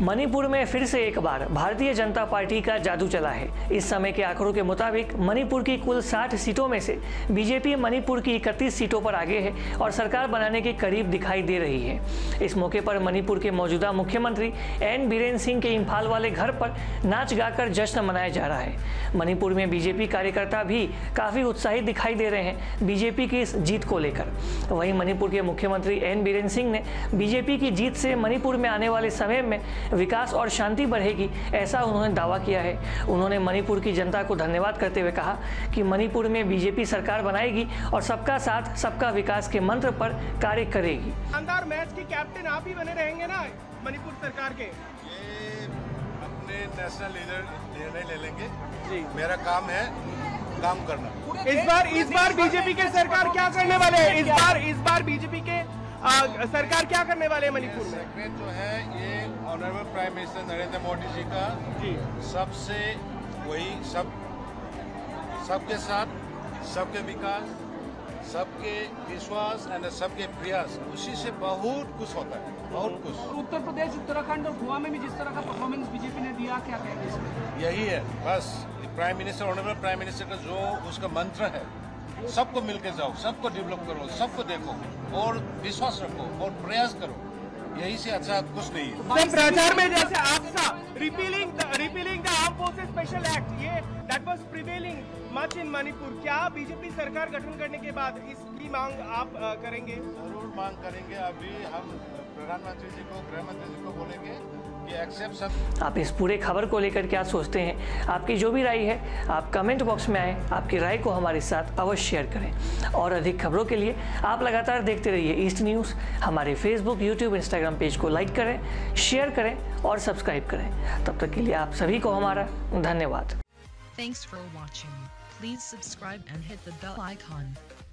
मणिपुर में फिर से एक बार भारतीय जनता पार्टी का जादू चला है। इस समय के आंकड़ों के मुताबिक मणिपुर की कुल 60 सीटों में से बीजेपी मणिपुर की 31 सीटों पर आगे है और सरकार बनाने के करीब दिखाई दे रही है। इस मौके पर मणिपुर के मौजूदा मुख्यमंत्री एन बीरेन सिंह के इम्फाल वाले घर पर नाच गाकर जश्न मनाया जा रहा है। मणिपुर में बीजेपी कार्यकर्ता भी काफी उत्साहित दिखाई दे रहे हैं बीजेपी की इस जीत को लेकर। वहीं मणिपुर के मुख्यमंत्री एन बीरेन सिंह ने बीजेपी की जीत से मणिपुर में आने वाले समय में विकास और शांति बढ़ेगी, ऐसा उन्होंने दावा किया है। उन्होंने मणिपुर की जनता को धन्यवाद करते हुए कहा कि मणिपुर में बीजेपी सरकार बनाएगी और सबका साथ सबका विकास के मंत्र पर कार्य करेगी। शानदार मैच के कैप्टन आप ही बने रहेंगे ना मणिपुर सरकार के? ये अपने नेशनल लीडर निर्णय ले लेंगे जी। मेरा काम है काम करना। इस बार बीजेपी के सरकार क्या करने वाले हैं? इस बार बीजेपी के सरकार क्या करने वाले हैं मणिपुर में? सेक्रेट जो है ये honourable prime minister Narendra Modi ji का सबसे वही सबके साथ सबके विकास सबके विश्वास एंड सबके प्रयास, उसी से बहुत कुछ होता है, बहुत कुछ। उत्तर प्रदेश, उत्तराखंड और गोवा में भी जिस तरह का परफॉर्मेंस बीजेपी ने दिया, क्या कहेंगे इसमें? यही है बस prime minister, honourable prime minister का जो उसका मंत्र है, सबको मिलके जाओ, सबको डेवलप करो, सबको देखो और विश्वास रखो और प्रयास करो, यही से अच्छा कुछ नहीं है। प्रचार में जैसे आपका repealing the arm forces special act, ये that was prevailing much in Manipur, क्या बीजेपी सरकार गठन करने के बाद इसकी मांग आप करेंगे? जरूर मांग करेंगे। अभी हम प्रधानमंत्री जी को, गृह मंत्री जी को बोलेंगे कि एक्सेप्ट सब। आप इस पूरे खबर को लेकर क्या सोचते हैं? आपकी जो भी राय है आप कमेंट बॉक्स में आए, आपकी राय को हमारे साथ अवश्य शेयर करें। और अधिक खबरों के लिए आप लगातार देखते रहिए ईस्ट न्यूज़। हमारे फेसबुक, यूट्यूब, इंस्टाग्राम पेज को लाइक करें, शेयर करें और सब्सक्राइब करें। तब तक के लिए आप सभी को हमारा धन्यवाद। Thanks for watching. Please subscribe and hit the bell icon.